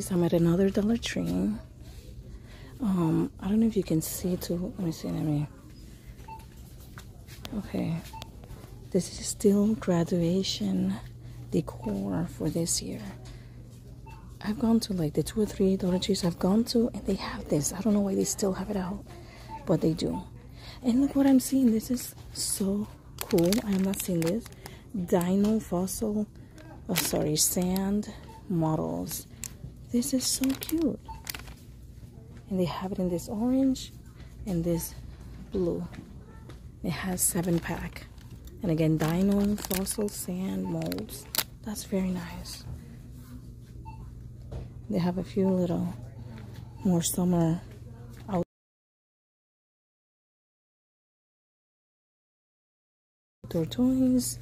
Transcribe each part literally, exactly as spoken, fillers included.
guys, I'm at another Dollar Tree. Um, I don't know if you can see too. Let me see. Let me. Okay, this is still graduation decor for this year. I've gone to like the two or three Dollar Trees I've gone to, and they have this. I don't know why they still have it out, but they do. And look what I'm seeing. This is so cool. I have not seen this. Dino fossil, oh sorry, sand models. This is so cute. And they have it in this orange and this blue. It has seven pack. And again, dino fossil sand molds. That's very nice. They have a few little more summer outdoor toys.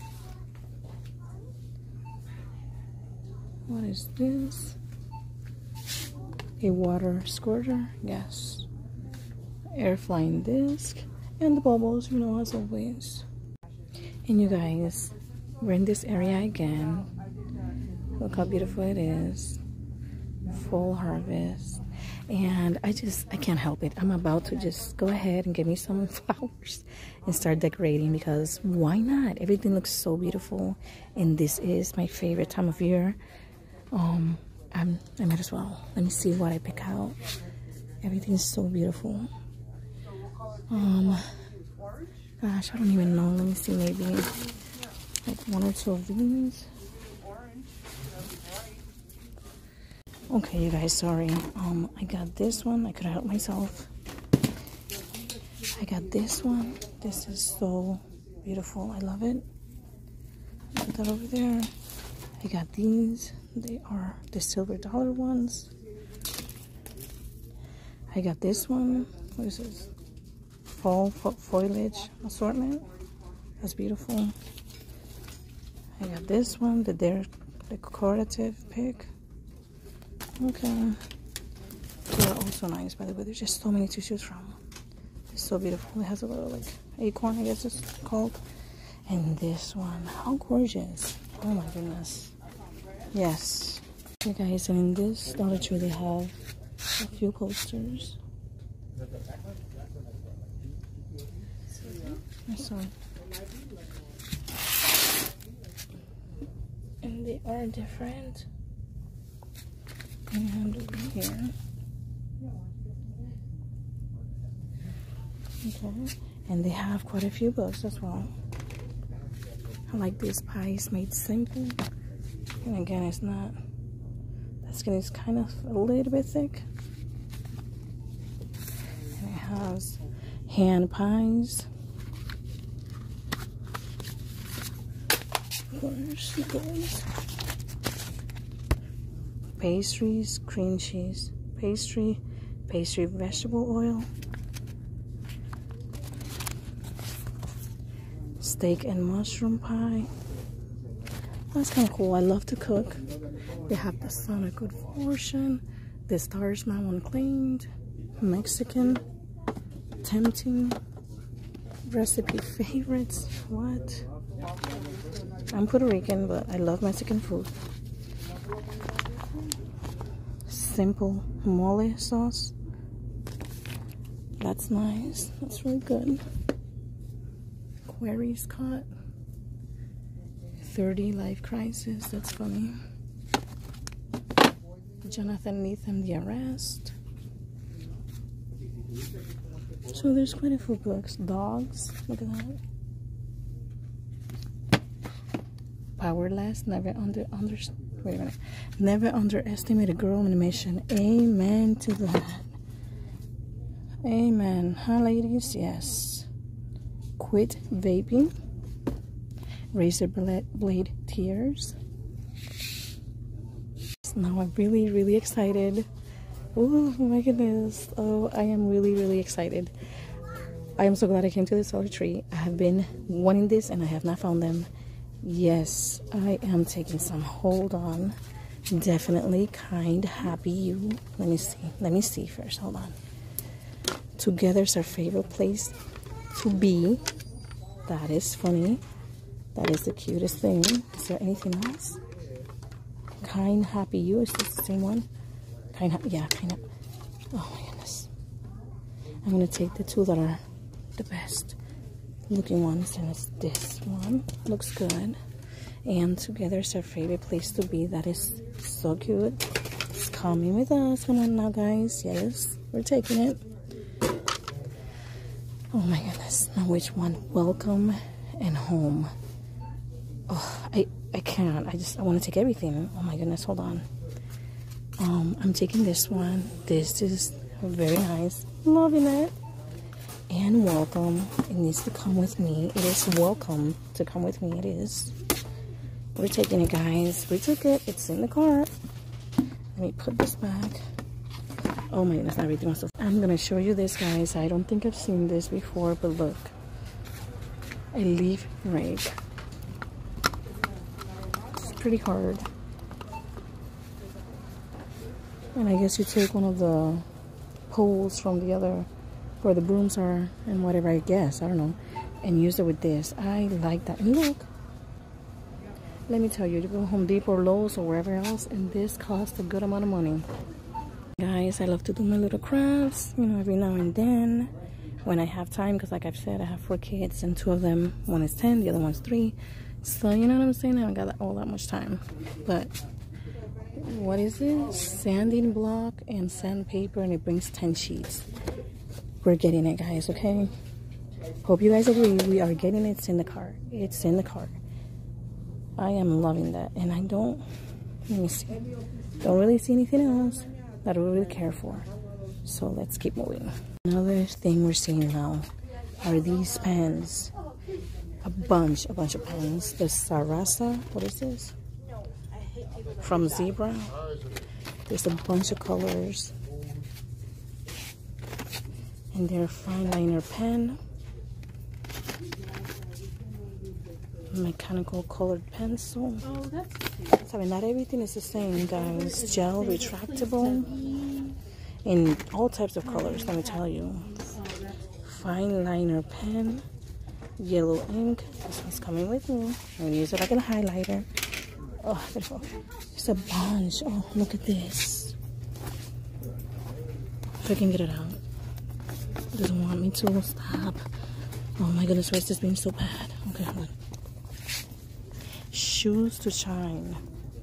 What is this? A water squirter, yes. Air flying disc, and the bubbles, you know, as always. And you guys, we're in this area again. Look how beautiful it is. Full harvest. And I just, I can't help it. I'm about to just go ahead and get me some flowers and start decorating, because why not? Everything looks so beautiful, and this is my favorite time of year. Um, I'm, I might as well. Let me see what I pick out. Everything's so beautiful. Um, gosh, I don't even know. Let me see, maybe like one or two of these. Okay, you guys, sorry. Um, I got this one. I could help myself. I got this one. This is so beautiful. I love it. Put that over there. I got these. They are the silver dollar ones. I got this one. What is this? Fall fo foliage assortment. That's beautiful. I got this one. The Dare decorative pick. Okay. They're also nice, by the way. There's just so many to choose from. It's so beautiful. It has a little like acorn, I guess it's called. And this one, how gorgeous. Oh my goodness. Yes. Okay guys, and in this Dollar Tree they have a few posters. Sorry. And they are different. And over here. Okay. And they have quite a few books as well. I like this Pies Made Simple. And again, it's not, that skin is kind of a little bit thick. And it has hand pies. Of course, those. Pastries, cream cheese, pastry, pastry vegetable oil, steak and mushroom pie. That's kind of cool. I love to cook. They have the Sonic Good Fortune, the Stars Now Unclaimed, Mexican, Tempting, Recipe Favorites. What? I'm Puerto Rican, but I love Mexican food. Simple mole sauce. That's nice. That's really good. Queries caught. thirty Life Crisis. That's funny. Jonathan Lethem, The Arrest. So there's quite a few books. Dogs. Look at that. Powerless. Never under under. Wait a minute. Never underestimate a girl on a mission. Amen to that. Amen. Huh, ladies? Yes. Quit vaping. Razor blade tears. Now I'm really, really excited. Oh my goodness. Oh, I am really, really excited. I am so glad I came to this Dollar Tree. I have been wanting this and I have not found them. Yes, I am taking some. Hold on. Definitely Kind Happy You. Let me see. Let me see first. Hold on. Together's our favorite place to be. That is funny. That is the cutest thing. Is there anything else? Kind Happy You. Is this the same one? Kind of, yeah, kind of. Oh my goodness. I'm gonna take the two that are the best looking ones, and it's this one. Looks good. And together it's our favorite place to be. That is so cute. It's coming with us. Come on now, guys. Yes, we're taking it. Oh my goodness. Now which one? Welcome and home. Oh, I, I can't. I just, I want to take everything. Oh my goodness. Hold on. Um, I'm taking this one. This is very nice. Loving it. And welcome. It needs to come with me. It is welcome to come with me. It is. We're taking it, guys. We took it. It's in the cart. Let me put this back. Oh my goodness, everything was so. I'm gonna show you this, guys. I don't think I've seen this before, but look. A leaf rake. It's pretty hard. And I guess you take one of the poles from the other, where the brooms are, and whatever, I guess. I don't know. And use it with this. I like that. And look. Let me tell you, you go Home Depot or Lowe's or wherever else, and this costs a good amount of money. Guys, I love to do my little crafts, you know, every now and then when I have time, because like I've said, I have four kids, and two of them, one is ten, the other one's three. So, you know what I'm saying? I haven't got all that much time. But, what is it? Sanding block and sandpaper, and it brings ten sheets. We're getting it, guys, okay? Hope you guys agree. We are getting it. It's in the cart. It's in the cart. I am loving that, and I don't, let me see, don't really see anything else that I really care for. So let's keep moving. Another thing we're seeing now are these pens. A bunch, a bunch of pens. The Sarasa, what is this? From Zebra. There's a bunch of colors. And they're fine liner pen. Mechanical colored pencil. Oh, that's cute. So not everything is the same, guys. Gel, retractable, in all types of colors, let me tell you. Fine liner pen, yellow ink. This one's coming with me. I'm gonna use it like a highlighter. Oh, beautiful. There's a bunch. Oh, look at this. If I can get it out. It doesn't want me to. Stop. Oh my goodness, why is this being so bad? Okay, hold on. Shoes to shine.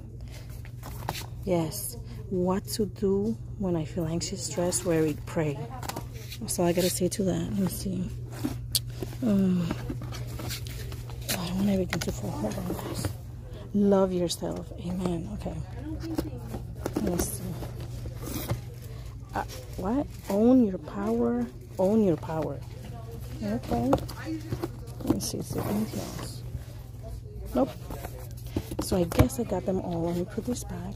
Yes. What to do when I feel anxious, stressed, worried, pray. That's all I gotta say to that. Let me see. Um, I don't want everything to fall. Hold on, guys. Love yourself. Amen. Okay. Let's see. Uh, what? Own your power. Own your power. Okay. Let me see. Is there anything else? Nope. So I guess I got them all. Let me put this back.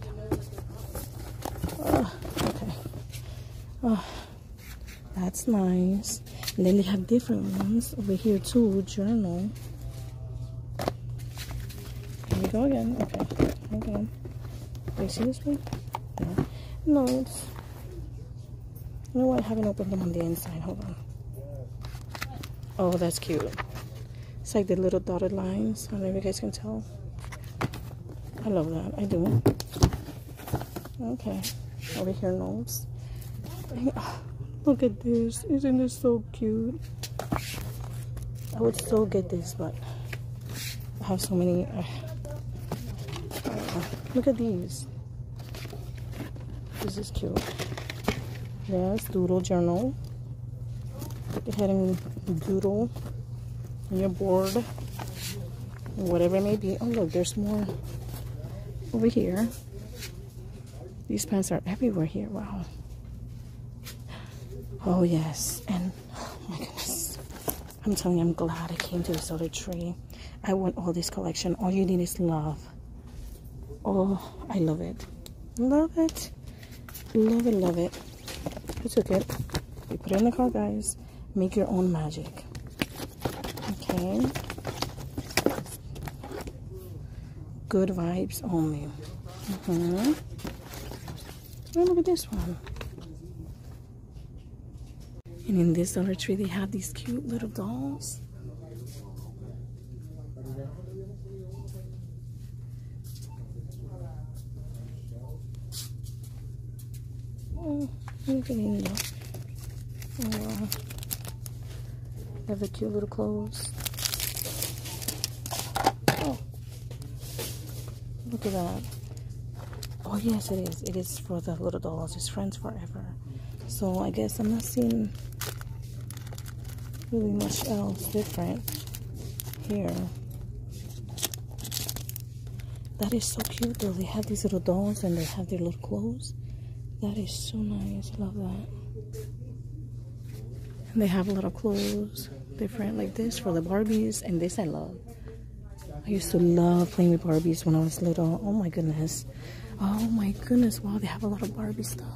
Oh, okay. Oh, that's nice. And then they have different ones over here too. Journal. Here we go again. Okay. Okay. Do you see this one? No. No, it's. You know what? I haven't opened them on the inside. Hold on. Oh, that's cute. It's like the little dotted lines. I don't know if you guys can tell. I love that. I do. Okay. Over here, notes. Look at this. Isn't this so cute? I would still get this, but I have so many. Uh, uh, look at these. This is cute. Yes, doodle journal. Go ahead and doodle on your board. Whatever it may be. Oh, look, there's more over here. These pens are everywhere here. Wow. Oh, yes. And, oh my goodness. I'm telling you, I'm glad I came to this Dollar Tree. I want all this collection. All you need is love. Oh, I love it. Love it. Love it, love it. Who took it? You put it in the car, guys. Make your own magic. Okay. Good vibes only. Mm-hmm. Oh, look at this one. And in this Dollar Tree, they have these cute little dolls. Look at lindo. Oh, wow. They have the cute little clothes. Oh, look at that. Oh, yes, it is. It is for the little dolls. It's Friends Forever. So I guess I'm not seeing really much else different here. That is so cute though. They have these little dolls and they have their little clothes. That is so nice. I love that. And they have a lot of clothes different like this for the Barbies, and this I love. I used to love playing with Barbies when I was little. Oh my goodness. Oh my goodness. Wow, they have a lot of Barbie stuff.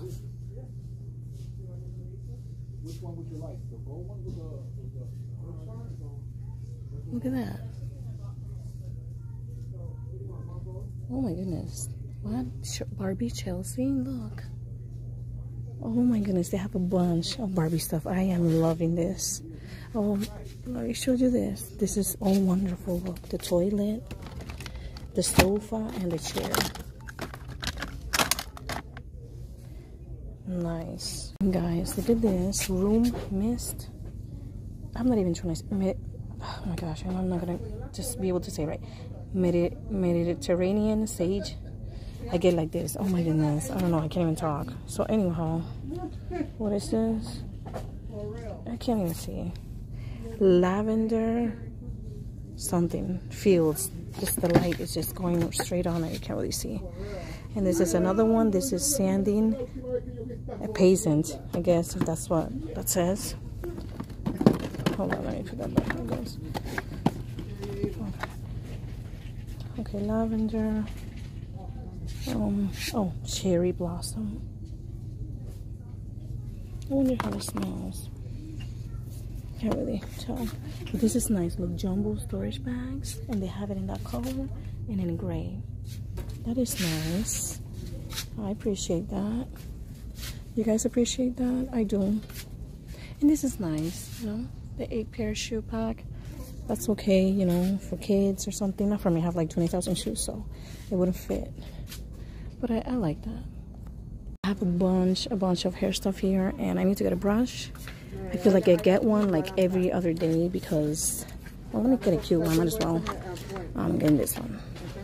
Which one would you like? The gold one with the, with the... Look at that. Oh my goodness. What? Barbie Chelsea? Look. Oh my goodness. They have a bunch of Barbie stuff. I am loving this. Oh, I showed you this. This is all wonderful. Look. The toilet, the sofa, and the chair. Nice. Guys, look at this. Room mist. I'm not even trying to... Oh my gosh. I'm not going to just be able to say it right. Medi Mediterranean sage. I get like this. Oh my goodness. I don't know. I can't even talk. So anyhow, what is this? I can't even see. Lavender something. Fields. Just the light is just going straight on it. You can't really see. And this is another one. This is sanding a peasant. I guess if that's what that says. Hold on. Let me put that back. Guys. Okay, lavender. Um, oh, cherry blossom. I wonder how it smells. Can't really tell. But this is nice. Look, jumbo storage bags, and they have it in that color and in gray. That is nice. I appreciate that. You guys appreciate that? I do. And this is nice, you know, the eight pair shoe pack. That's okay, you know, for kids or something. Not for me. I have like twenty thousand shoes, so it wouldn't fit. But I, I like that. I have a bunch, a bunch of hair stuff here, and I need to get a brush. I feel like I get one like every other day because, well, let me get a cute one. Might as well. I'm getting this one.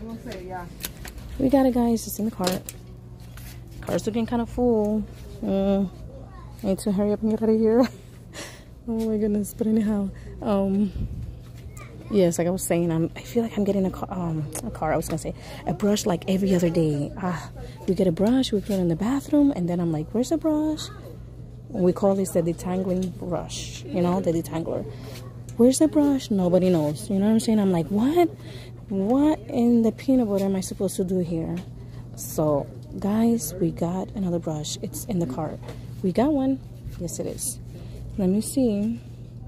We got it, guys. It's in the cart. Cart's looking kind of full. Mm, I need to hurry up and get out of here. Oh my goodness. But anyhow, um... yes, like I was saying, I'm, I feel like I'm getting a car, um, a car, I was going to say, a brush like every other day. Ah, we get a brush, we put it in the bathroom, and then I'm like, where's the brush? And we call this the detangling brush, you know, the detangler. Where's the brush? Nobody knows. You know what I'm saying? I'm like, what? What in the peanut butter am I supposed to do here? So, guys, we got another brush. It's in the cart. We got one. Yes, it is. Let me see.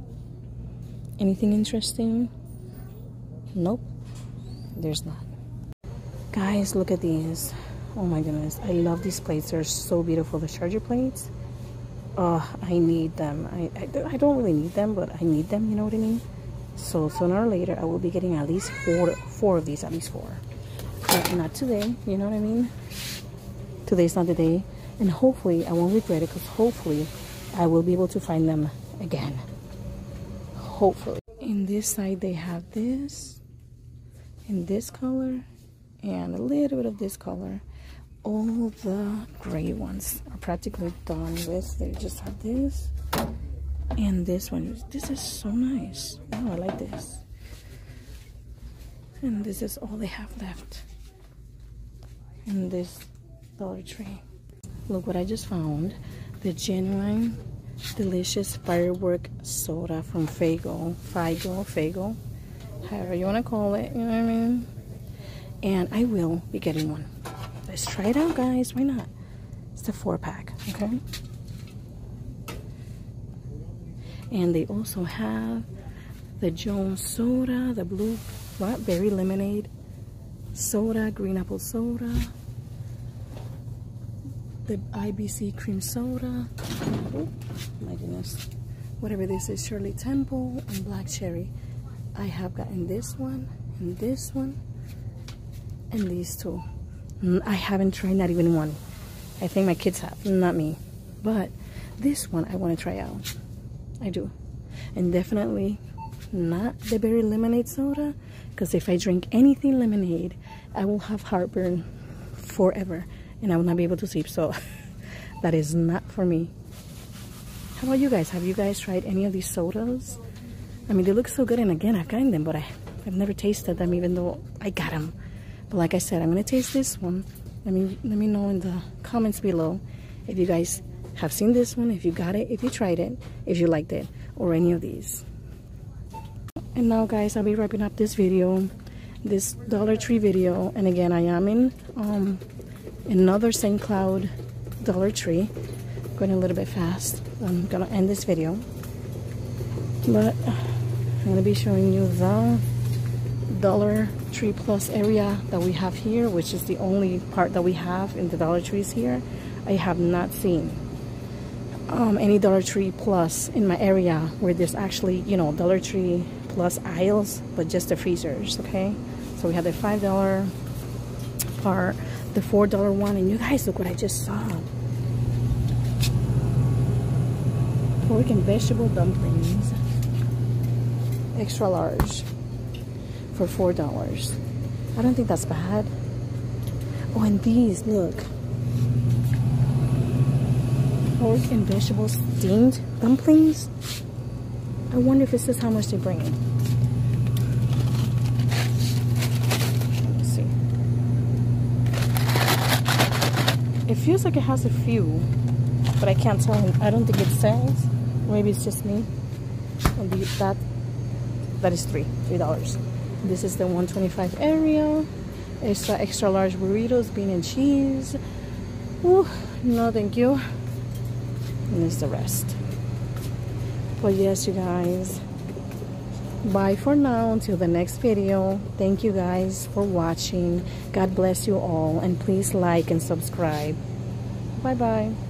Anything interesting? Nope, there's not. Guys, look at these. Oh my goodness, I love these plates. They're so beautiful. The charger plates. Oh, I need them. I, I, I don't really need them, but I need them, you know what I mean? So sooner or later, I will be getting at least four, four of these, at least four. But not today, you know what I mean? Today's not the day. And hopefully, I won't regret it, because hopefully, I will be able to find them again. Hopefully. In this side, they have this in this color and a little bit of this color. All the gray ones are practically done with. They just have this and this one. This is so nice. Oh, I like this. And this is all they have left in this Dollar Tree. Look what I just found. The genuine delicious firework soda from Faygo, Faygo, Faygo, however you want to call it, you know what I mean? And I will be getting one. Let's try it out, guys. Why not? It's a four pack, okay? And they also have the Jones soda, the blue what, berry lemonade soda, green apple soda, the I B C cream soda. Oh my goodness. Whatever this is, Shirley Temple and black cherry. I have gotten this one and this one and these two. I haven't tried not even one. I think my kids have, not me. But this one I want to try out. I do. And definitely not the berry lemonade soda, because if I drink anything lemonade, I will have heartburn forever and I will not be able to sleep. So that is not for me. How about you guys? Have you guys tried any of these sodas? I mean, they look so good, and again, I've gotten them, but I, I've never tasted them, even though I got them. But like I said, I'm gonna taste this one. Let me let me know in the comments below if you guys have seen this one, if you got it, if you tried it, if you liked it, or any of these. And now, guys, I'll be wrapping up this video, this Dollar Tree video. And again, I am in um, another Saint Cloud Dollar Tree. Going a little bit fast. I'm gonna end this video, but I'm gonna be showing you the Dollar Tree Plus area that we have here, which is the only part that we have in the Dollar Trees here. I have not seen um, any Dollar Tree Plus in my area where there's actually, you know, Dollar Tree Plus aisles, but just the freezers. Okay, so we have the five dollar part, the four dollar one, and you guys, look what I just saw. Pork and vegetable dumplings, extra large, for four dollars. I don't think that's bad. Oh, and these, look, pork and vegetable steamed dumplings. I wonder if this is how much they bring in. Let me see. It feels like it has a few, but I can't tell. I don't think it says. Maybe it's just me. And the, that that is three three dollars. This is the one twenty-five area. Extra extra large burritos, bean and cheese. Ooh, no thank you. And there's the rest. But yes, you guys, bye for now until the next video. Thank you guys for watching. God bless you all, and please like and subscribe. Bye bye.